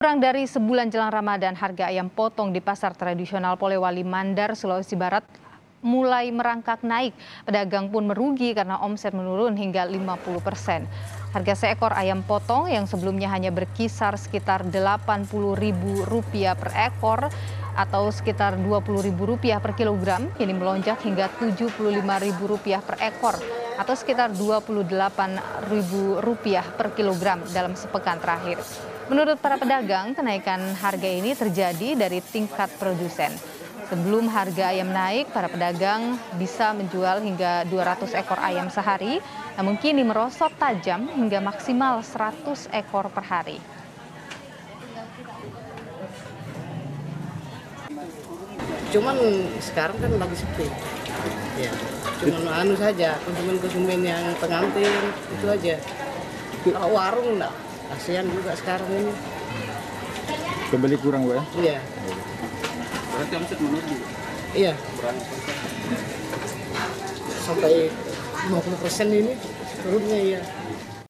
Kurang dari sebulan jelang Ramadan, harga ayam potong di pasar tradisional Polewali Mandar, Sulawesi Barat mulai merangkak naik. Pedagang pun merugi karena omset menurun hingga 50%. Harga seekor ayam potong yang sebelumnya hanya berkisar sekitar Rp80.000 per ekor atau sekitar Rp20.000 per kilogram, kini melonjak hingga Rp75.000 per ekor atau sekitar Rp28.000 per kilogram dalam sepekan terakhir. Menurut para pedagang, kenaikan harga ini terjadi dari tingkat produsen. Sebelum harga ayam naik, para pedagang bisa menjual hingga 200 ekor ayam sehari, namun kini merosot tajam hingga maksimal 100 ekor per hari. Cuman sekarang kan lagi sepi. Ya, cuman saja, konsumen-konsumen yang pengantin itu aja. Kalau warung enggak, kasihan juga sekarang ini. Pembeli kurang, Pak ya? Iya. Berarti omset menurun juga? Iya. Berapa persen? Sampai 50% ini turunnya ya.